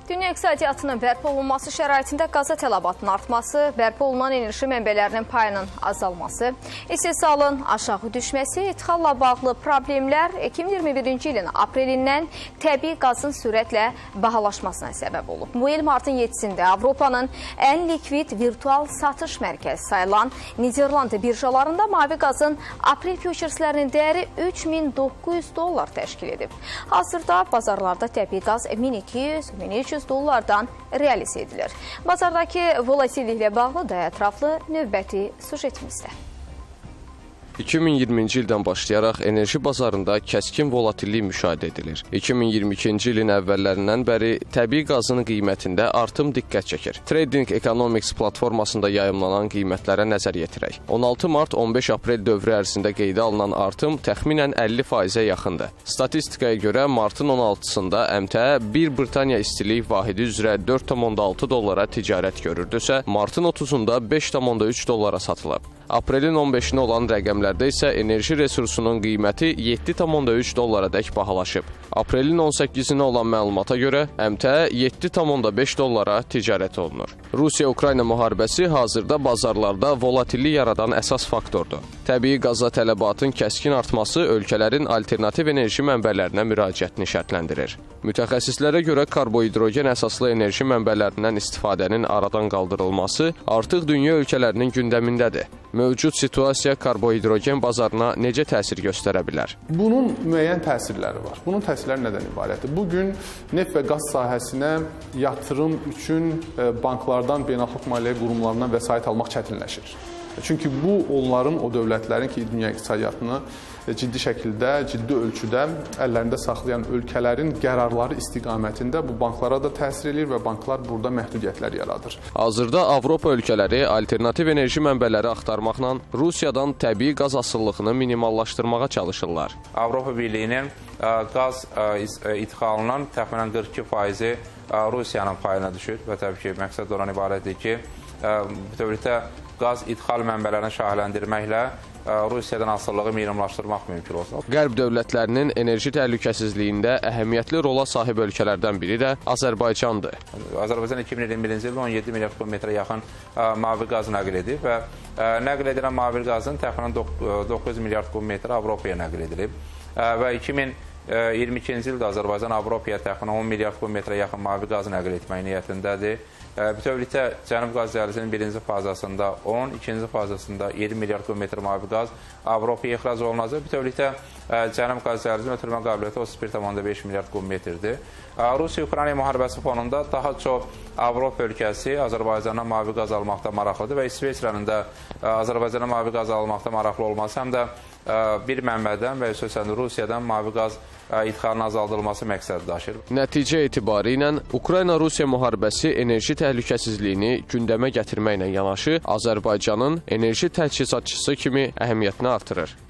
Dünya iqtisadiyyatının bərpa olunması şəraitində qaza tələbatının artması, bərpa olunan enerji mənbələrinin payının azalması, istehsalın aşağı düşməsi, ixtixalla bağlı problemlər 2021-ci ilin aprelindən təbii qazın sürətlə bahalaşmasına səbəb olub. Bu il martın 7-sində Avropanın ən likvid virtual satış mərkəzi sayılan Niderlandı birjalarında mavi qazın aprel fütureslərinin dəyəri $3900 təşkil edib. Hazırda bazarlarda təbii qaz $1200-1300 dollardan realize edilir. Bazardakı volatilliklə bağlı da ətraflı növbəti sujetimizdə. 2020-ci ildən başlayaraq enerji bazarında kəskin volatillik müşahidə edilir. 2022-ci ilin əvvəllərindən bəri təbii qazın qiymətində artım diqqət çəkir. Trading Economics platformasında yayımlanan qiymətlərə nəzər yetirək. 16 mart-15 aprel dövrü ərzində qeydə alınan artım təxminən 50%-ə yaxındır. Statistikaya görə martın 16-sında əmtəə 1 Britaniya istilik vahidi üzrə $4,6 ticarət görürdüsə, martın 30-da $5,3 satılıb. Aprelin 15-nə olan rəqəmlərdə isə enerji resursunun qiyməti $7,3 dək bahalaşıb. Aprelin 18-nə olan məlumata görə əmtəə $7,5 ticarət olunur. Rusiya-Ukrayna müharibəsi hazırda bazarlarda volatillik yaradan əsas faktordur. Təbii qaza tələbatın kəskin artması ölkələrin alternativ enerji mənbələrinə müraciətini şərtləndirir. Mütəxəssislərə görə karbohidrogen əsaslı enerji mənbələrindən istifadənin aradan qaldırılması artıq dünya ölkələrinin gündəmindədir. Mövcud situasiya karbohidrogen bazarına necə təsir göstərə bilər? Bunun müəyyən təsirləri var. Bunun təsirləri nədən ibarətdir? Bugün neft və qaz sahəsinə yatırım üçün banklardan, beynəlxalq maliyyə qurumlarından vəsait almaq çətinləşir. Çünki bu onların, o dövlətlərin ki, dünya iqtisadiyyatını ciddi şəkildə, ciddi ölçüdə əllərində saxlayan ölkələrin qərarları istiqamətində bu banklara da təsir edir və banklar burada məhdudiyyətlər yaradır. Hazırda Avropa ölkələri alternativ enerji mənbələri axtarmaqla Rusiyadan təbii qaz asıllığını minimallaşdırmağa çalışırlar. Avropa Birliyinin qaz idxalının təxminən 42%-i Rusiyanın payına düşür və təbii ki, məqsəd ondan ibarətdir ki, bütövlükdə qaz idxal mənbələrini şahitləndirməklə Rusiyadan asılılığı minimumlaşdırmaq mümkün olsun. Qərb dövlətlərinin enerji təhlükəsizliyində əhəmiyyətli rola sahib ölkələrdən biri də Azərbaycandır. Azərbaycan 2021-ci ildə 17 milyard kubmetrə yaxın mavi qaz nəql edib və nəql edilən mavi qazın təxminən 9 milyard kubmetrə Avropaya nəql edilib və 2022-ci ildə Azərbaycan Avropaya təxminən 10 milyard kubmetrə yaxın mavi qaz nəql etmək niyyətindədir. Bütövlükdə Cənub qaz dəhlizinin birinci fazasında 10, ikinci fazasında 7 milyard kubmetr mavi qaz Avropaya ixrac olunacaq. Bütövlükdə Cənub qaz dəhlizinin ötürmə qabiliyyəti 31,5 milyard kubmetrdir. Rusiya-Ukrayna müharibəsi fonunda daha çox Avropa ölkəsi Azərbaycandan mavi qaz almaqda maraqlıdır və İsveçrənin də Azərbaycandan mavi qaz almaqda maraqlı olması həm də bir mənbədən və xüsusən Rusiyadan mavi qaz idxalının azaldılması məqsədi daşır. Nəticə etibarı ilə Ukrayna-Rusiya müharibəsi enerji təhlükəsizliyini gündəmə gətirməklə yanaşı Azərbaycanın enerji təchizatçısı kimi əhəmiyyətini artırır.